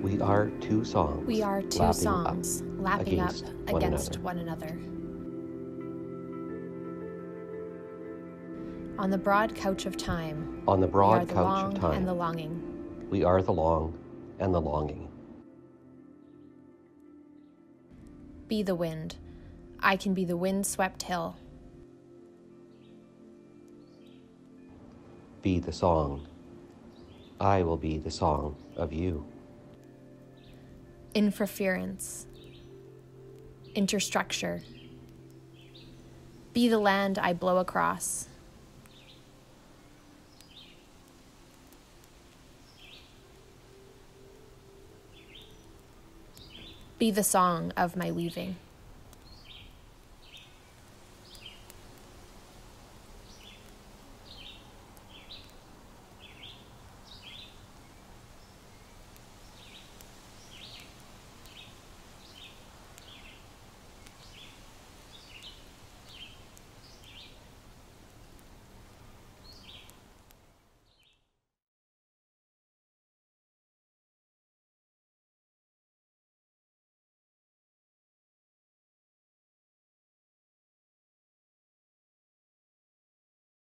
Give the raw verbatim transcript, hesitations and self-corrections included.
We are two songs. We are two lapping songs up lapping up against one against another. one another. On the broad couch of time, On the we are broad the couch long of time, and the longing. we are the long and the longing. Be the wind. I can be the wind-swept hill. Be the song. I will be the song of you. Interference. Interstructure. Be the land I blow across. Be the song of my weaving.